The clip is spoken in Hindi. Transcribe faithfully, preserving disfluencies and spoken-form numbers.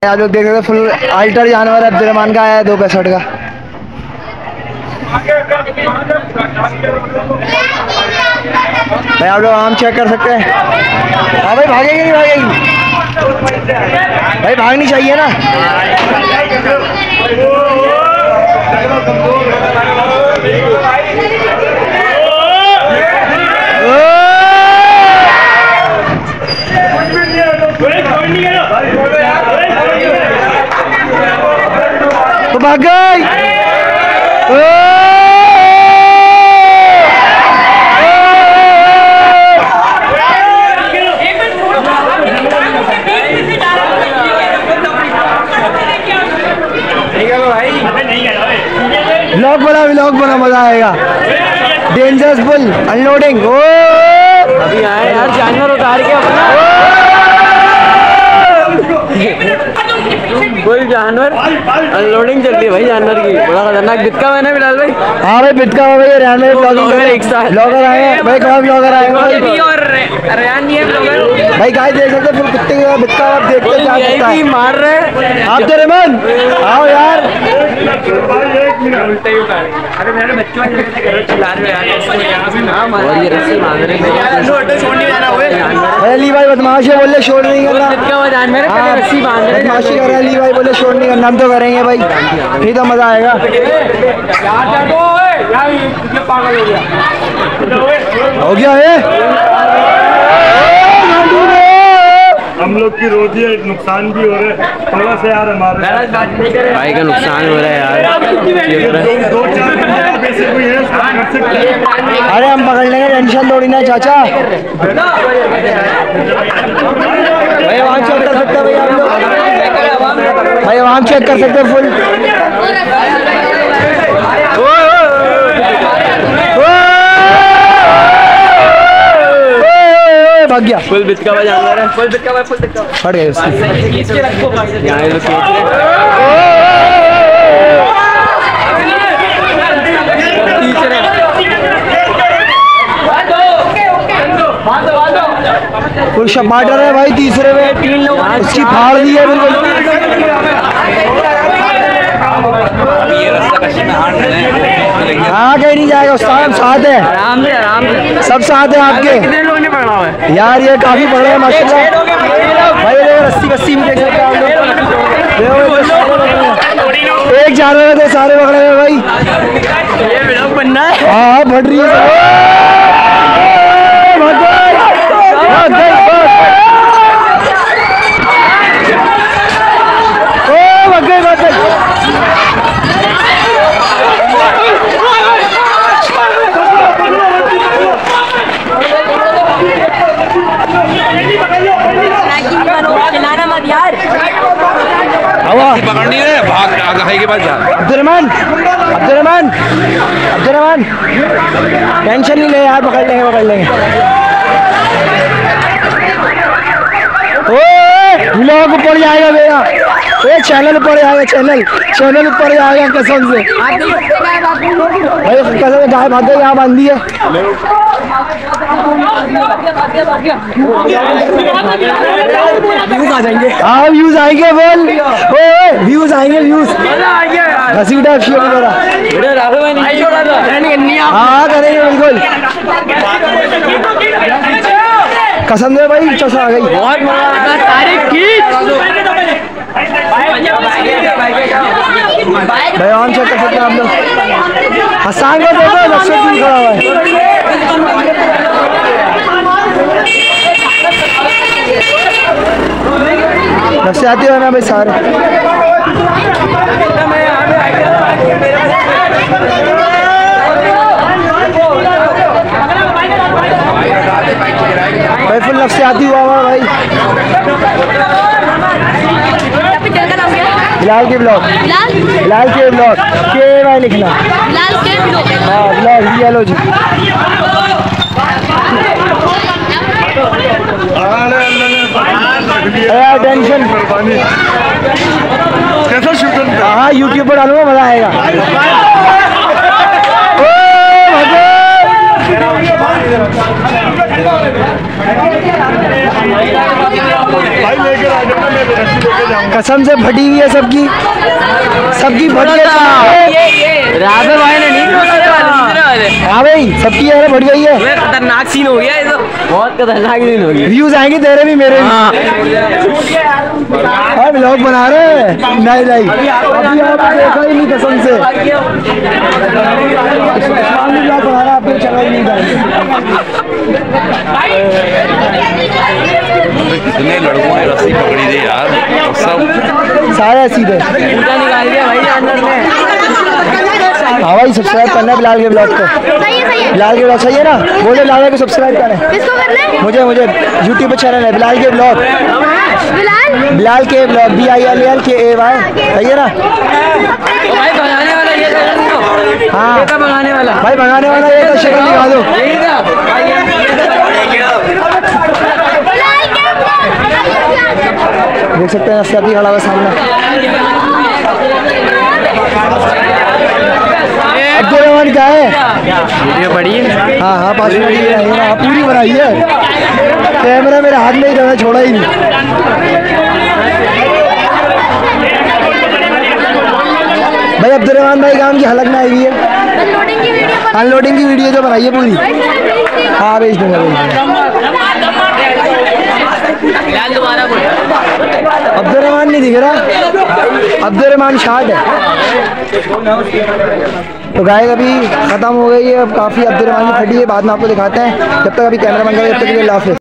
आप लोग देख रहे हो फुल अल्टर जानवर है अब्दुर्रहमान का आया है दो पैंसठ का। भाई आप लोग आम चेक कर सकते हैं। हाँ भाई भागेगी नहीं भागेगी भाई, भागनी चाहिए ना। तो भाग गई। व्लॉग बना व्लॉग बना मजा आएगा। Dangerous bull unloading. ओ अभी आए यार जानवर उतार के अपना कोई जानवर अनलोडिंग चल रही है भाई जानवर की, बड़ा खतरनाक। बितका मैंने बिलाल भाई। हाँ भाई बितका हो भाई। रेहान में ब्लॉगिंग एक साथ ब्लॉगर आए हैं भाई। कहाँ ब्लॉगर आए हैं और रेहान नहीं है ब्लॉगर भाई। गाइस देख सकते हैं कुत्ते का बितका आप देखते क्या करता है। मार रहे आप तेरे मन आओ यार। अरे मेरे बच्चों चिल्ला रहे और ये रस्सी मांग रहे हैं। अली भाई बदमाश है, बोले शोर नहीं करना। रस्सी बांध रहे बदमाशी कर रहे हैं अली भाई, बोले शोर नहीं करना। हम तो करेंगे भाई, नहीं तो मजा आएगा। हो गया है हम लोग की रोजी है, नुकसान भी हो रहा है थोड़ा सा यार। हमारे भाई का नुकसान हो रहा है यार। दो चार पैसे कोई है कर सकते। अरे हम पकड़ लेंगे, टेंशन थोड़ी ना चाचा। भाई वहाँ चेक कर सकते हैं भाई आप लोग। भाई वहाँ चेक कर सकते हैं फुल। भाग गया। फुल बितका हुआ जानवर है। फुल बितका हुआ फुल बितका फट गए उसकी। यहाँ ये लोग खींच रहे। फुल टमाटर है भाई। तीसरे में तीन लोग उसकी फाड़ दी है बिल्कुल। हाँ कहीं नहीं जाएगा, उस्ताद साथ है। आराम से आराम से सब साथ है आपके। कितने लोगों ने पकड़ा हुआ है यार? ये काफी बड़ा है माशाल्लाह भाई। देखो रस्सी रस्सी भी देख सकते हैं आप लोग। एक जानवर है तो सारे पकड़े हुए भाई। ये वीडियो बनना है। हाँ बढ़ रही है। पकड़नी है भाग आगे के पास जा। अब्दुर्रहमान अब्दुर्रहमान अब्दुर्रहमान टेंशन नहीं ले यार, पकड़ लेंगे पकड़ लेंगे। ओए व्लॉग ऊपर जाएगा मेरा। ए चैनल ऊपर जाएगा, चैनल चैनल ऊपर जाएगा कसम से भाई। कसम से गाय भाग गई, यहाँ बांधी है। व्यूज आ जाएंगे। हाँ व्यूज आएंगे बोल। ओए व्यूज आएंगे व्यूज। घसीटा शेयर करा। हाँ करेंगे बिल्कुल कसम से भाई। चौसा आ गई। बहुत तारीफ खींच। भाई ऑन चेक कर सकते हैं आप लोग। हसान को देखो लक्ष्य भी खड़ा हुआ है। लक्ष्य आती है ना भाई सारे। भाई फुल लक्ष्य आती हुआ हुआ भाई। बिलाल के ब्लॉग। बिलाल के ब्लॉग के भाई लिखना। बिलाल के ब्लॉग। हाँ ब्लॉग ये लो जी। टेंशन कैसा शूट। हाँ यूट्यूब पर डालूंगा, मजा आएगा। भाई लेकर आ जाना, मैं रस्सी लेके जाऊंगा। कसम से फटी हुई है सबकी, सबकी फट गई। राधे भाई ने नहीं हाँ भाई सबकी है फट गई है। खतरनाक सीन हो गया ये तो, बहुत खतरनाक सीन हो गया। व्यूज आएंगे तेरे भी मेरे भी। हाँ व्लॉग बना रहे हैं। नहीं नहीं अभी आपने देखा ही नहीं कसम से। व्लॉग बना रहा आपको चला ही नहीं जाएंगे। कितने लड़कों ने रस्सी पकड़ी थी यार, और सब सारे सीधे। निकाल दिया भाई अंदर में। हाँ भाई सब्सक्राइब करना है बिलाल के ब्लॉग को। बिलाल के ब्लॉग सही है ना, बोले बिलाल को सब्सक्राइब करें। किसको करना है? मुझे मुझे यूट्यूब पे चैनल है बिलाल के ब्लॉग। बिलाल बिलाल के blog B I L L K A Y, सही है ना? भाई भगाने वाला ये था इसको। हाँ ये था भगाने वाला। भाई भगाने वाला ये तो शक्ल दिखा दो। यही था भाई, ये- देख सकते हैं सभी खड़ा हुआ सामने। अब्दुल क्या है? वीडियो पड़ी है। हाँ हाँ पाँच मिनट की बनाई है ना, पूरी बनाई है। कैमरा मेरे हाथ में ही था, छोड़ा ही नहीं। भाई अब्दुलरहमान भाई काम की हलक ना आई हुई है। अनलोडिंग की वीडियो तो बनाई है पूरी। हाँ भेज दूंगा भेज दूंगा। दोबारा अब्दुलरहमान नहीं दिख रहा, अब्दुलरहमान शार्ट है। तो गाय अभी खत्म हो गई है, अब काफ़ी अब्दुलरहमान की फटी है, बाद में आपको दिखाते हैं। जब तक अभी कैमरा बंद करें, जब तक के लिए अल्लाह हाफ़िज़।